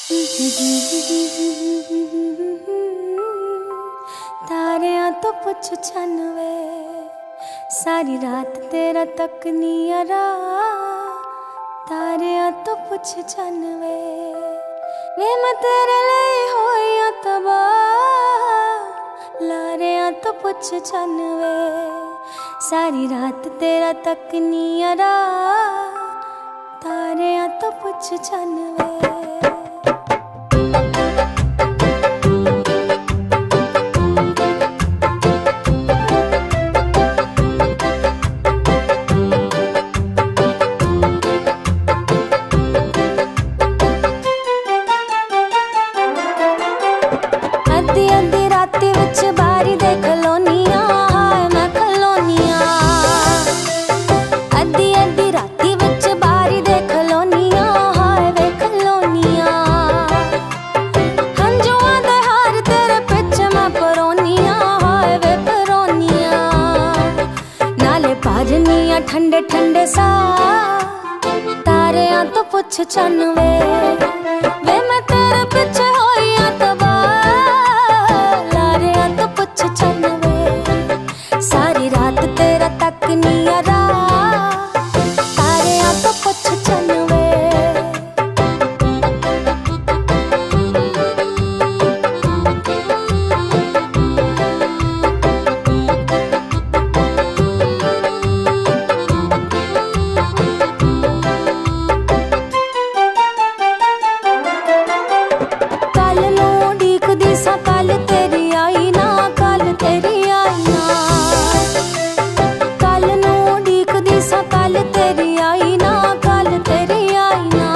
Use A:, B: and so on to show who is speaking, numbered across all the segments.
A: तारियां तो पुछ छनवे, सारी रात तेरा तक नियरा। तारियां तो पुछ छनवे, वे मैं तेरे लिए होया तबाह। लारियां तो पुछ छनवे, सारी रात तेरा तक नियरा। तारियां तो पुछ छनवे। अद्धी अद्धी राती विच बारी दे खलोनिया, हाय मैं खलोनिया। अद्धी अद्धी राती विच बारी दे खलोनिया, हाय वे खलोनिया। हंजुआं दे हार तेरे पिछे मैं परोनिया, हाय वे परोनिया। नाले पाजनिया ठंडे ठंडे सा, तारियां तो पुछ छनवे, वे मैं तेरे पिछे होइया तबाह। लारियां तो पुछ छनवे, सारी रात तेरा तक नियरा। तारियां तो पुछ छनवे। कल तेरी आई ना, कल तेरी आई ना। कल नू उड़ीकदी सा, कल तेरी आई ना, कल तेरी आई ना।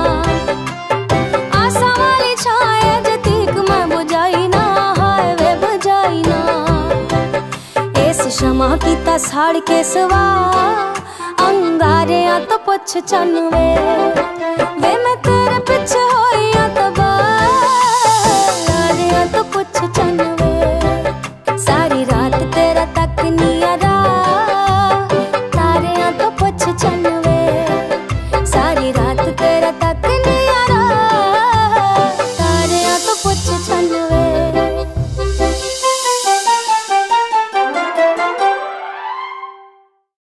A: आसा वाली छाया जतीक मैं बुझाई ना, हाय वे बुझाई ना। इस शमा कीता साड़ के सवा, अंगारियां तो पुछ छनवे, वे मैं